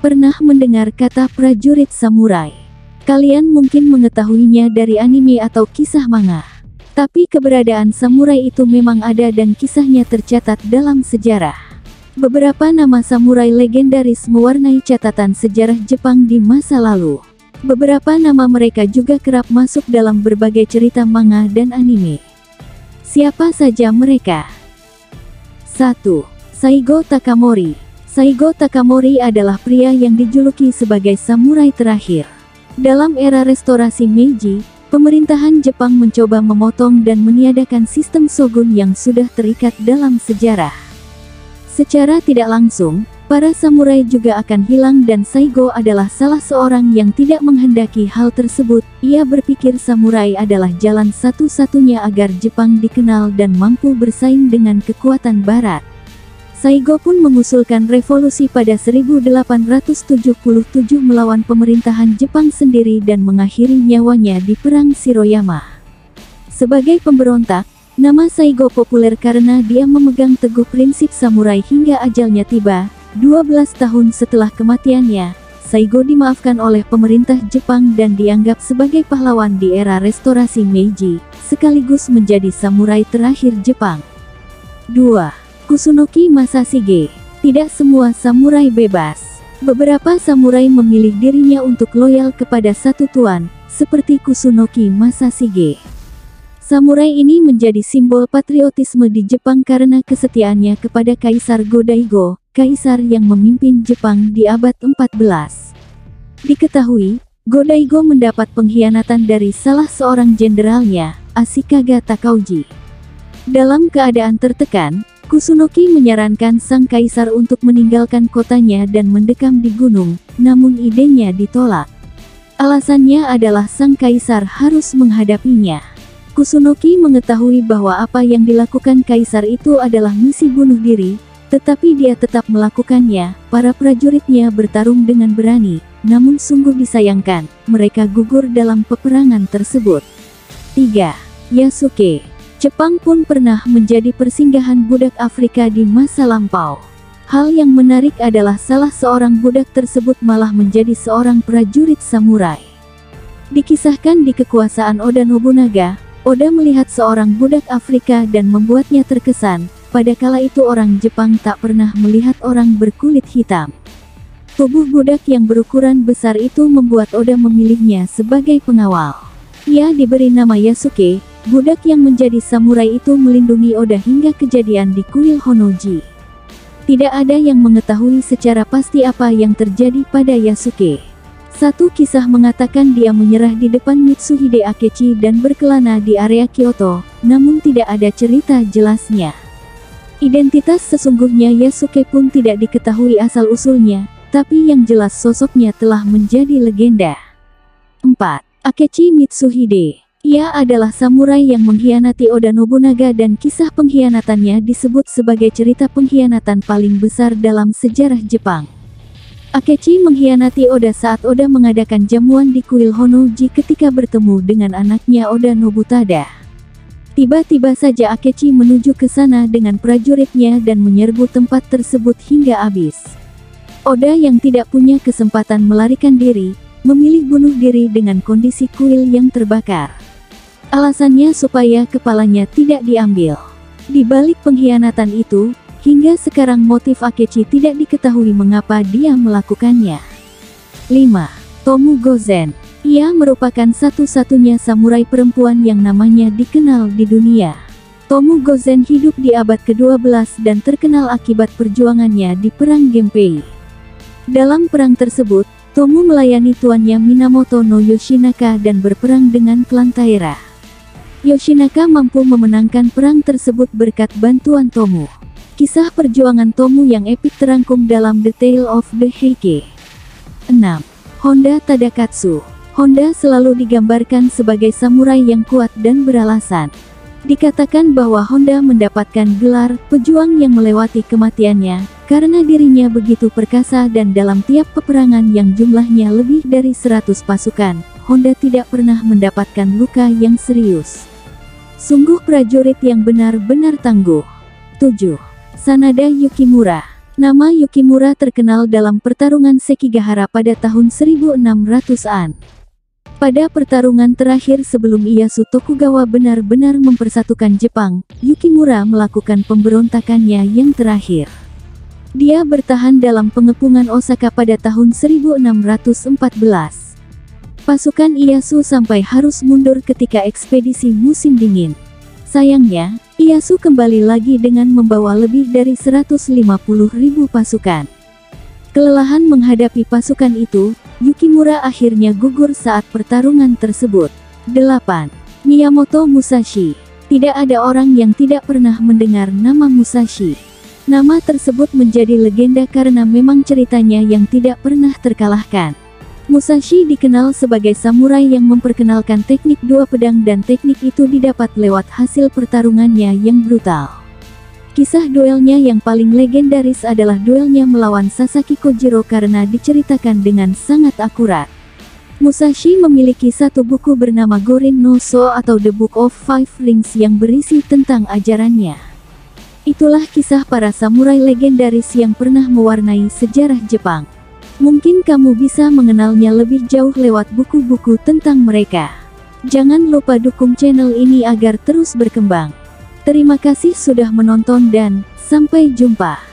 Pernah mendengar kata prajurit samurai? Kalian mungkin mengetahuinya dari anime atau kisah manga. Tapi keberadaan samurai itu memang ada dan kisahnya tercatat dalam sejarah. Beberapa nama samurai legendaris mewarnai catatan sejarah Jepang di masa lalu. Beberapa nama mereka juga kerap masuk dalam berbagai cerita manga dan anime. Siapa saja mereka? 1. Saigo Takamori. Saigo Takamori adalah pria yang dijuluki sebagai samurai terakhir. Dalam era restorasi Meiji, pemerintahan Jepang mencoba memotong dan meniadakan sistem shogun yang sudah terikat dalam sejarah. Secara tidak langsung, para samurai juga akan hilang dan Saigo adalah salah seorang yang tidak menghendaki hal tersebut. Ia berpikir samurai adalah jalan satu-satunya agar Jepang dikenal dan mampu bersaing dengan kekuatan barat. Saigo pun mengusulkan revolusi pada 1877 melawan pemerintahan Jepang sendiri dan mengakhiri nyawanya di Perang Shiroyama. Sebagai pemberontak, nama Saigo populer karena dia memegang teguh prinsip samurai hingga ajalnya tiba. 12 tahun setelah kematiannya, Saigo dimaafkan oleh pemerintah Jepang dan dianggap sebagai pahlawan di era restorasi Meiji, sekaligus menjadi samurai terakhir Jepang. 2. Kusunoki Masashige. Tidak semua samurai bebas. Beberapa samurai memilih dirinya untuk loyal kepada satu tuan, seperti Kusunoki Masashige. Samurai ini menjadi simbol patriotisme di Jepang karena kesetiaannya kepada Kaisar Go-Daigo, kaisar yang memimpin Jepang di abad 14. Diketahui, Go-Daigo mendapat pengkhianatan dari salah seorang jenderalnya, Ashikaga Takauji. Dalam keadaan tertekan, Kusunoki menyarankan sang kaisar untuk meninggalkan kotanya dan mendekam di gunung, namun idenya ditolak. Alasannya adalah sang kaisar harus menghadapinya. Kusunoki mengetahui bahwa apa yang dilakukan kaisar itu adalah misi bunuh diri, tetapi dia tetap melakukannya. Para prajuritnya bertarung dengan berani, namun sungguh disayangkan, mereka gugur dalam peperangan tersebut. 3. Yasuke. Jepang pun pernah menjadi persinggahan budak Afrika di masa lampau. Hal yang menarik adalah salah seorang budak tersebut malah menjadi seorang prajurit samurai. Dikisahkan di kekuasaan Oda Nobunaga, Oda melihat seorang budak Afrika dan membuatnya terkesan. Pada kala itu orang Jepang tak pernah melihat orang berkulit hitam. Tubuh budak yang berukuran besar itu membuat Oda memilihnya sebagai pengawal. Ia diberi nama Yasuke. Budak yang menjadi samurai itu melindungi Oda hingga kejadian di kuil Honnoji. Tidak ada yang mengetahui secara pasti apa yang terjadi pada Yasuke. Satu kisah mengatakan dia menyerah di depan Mitsuhide Akechi dan berkelana di area Kyoto, namun tidak ada cerita jelasnya. Identitas sesungguhnya Yasuke pun tidak diketahui asal-usulnya, tapi yang jelas sosoknya telah menjadi legenda. 4. Akechi Mitsuhide. Ia adalah samurai yang mengkhianati Oda Nobunaga dan kisah pengkhianatannya disebut sebagai cerita pengkhianatan paling besar dalam sejarah Jepang. Akechi mengkhianati Oda saat Oda mengadakan jamuan di kuil Honnoji ketika bertemu dengan anaknya Oda Nobutada. Tiba-tiba saja Akechi menuju ke sana dengan prajuritnya dan menyerbu tempat tersebut hingga habis. Oda yang tidak punya kesempatan melarikan diri, memilih bunuh diri dengan kondisi kuil yang terbakar. Alasannya supaya kepalanya tidak diambil. Di balik pengkhianatan itu, hingga sekarang motif Akechi tidak diketahui mengapa dia melakukannya. 5. Tomu Gozen. Ia merupakan satu-satunya samurai perempuan yang namanya dikenal di dunia. Tomu Gozen hidup di abad ke-12 dan terkenal akibat perjuangannya di Perang Genpei. Dalam perang tersebut, Tomu melayani tuannya Minamoto no Yoshinaka dan berperang dengan klan Taira. Yoshinaka mampu memenangkan perang tersebut berkat bantuan Tomu. Kisah perjuangan Tomu yang epik terangkum dalam The Tale of the Heike. 6. Honda Tadakatsu. Honda selalu digambarkan sebagai samurai yang kuat dan beralasan. Dikatakan bahwa Honda mendapatkan gelar pejuang yang melewati kematiannya, karena dirinya begitu perkasa dan dalam tiap peperangan yang jumlahnya lebih dari 100 pasukan, Honda tidak pernah mendapatkan luka yang serius. Sungguh prajurit yang benar-benar tangguh. 7. Sanada Yukimura. Nama Yukimura terkenal dalam pertarungan Sekigahara pada tahun 1600-an. Pada pertarungan terakhir sebelum Ieyasu Tokugawa benar-benar mempersatukan Jepang, Yukimura melakukan pemberontakannya yang terakhir. Dia bertahan dalam pengepungan Osaka pada tahun 1614. Pasukan Ieyasu sampai harus mundur ketika ekspedisi musim dingin. Sayangnya, Ieyasu kembali lagi dengan membawa lebih dari 150.000 pasukan. Kelelahan menghadapi pasukan itu, Yukimura akhirnya gugur saat pertarungan tersebut. 8. Miyamoto Musashi. Tidak ada orang yang tidak pernah mendengar nama Musashi. Nama tersebut menjadi legenda karena memang ceritanya yang tidak pernah terkalahkan. Musashi dikenal sebagai samurai yang memperkenalkan teknik dua pedang dan teknik itu didapat lewat hasil pertarungannya yang brutal. Kisah duelnya yang paling legendaris adalah duelnya melawan Sasaki Kojiro karena diceritakan dengan sangat akurat. Musashi memiliki satu buku bernama Gorin no So atau The Book of Five Rings yang berisi tentang ajarannya. Itulah kisah para samurai legendaris yang pernah mewarnai sejarah Jepang. Mungkin kamu bisa mengenalnya lebih jauh lewat buku-buku tentang mereka. Jangan lupa dukung channel ini agar terus berkembang. Terima kasih sudah menonton dan sampai jumpa.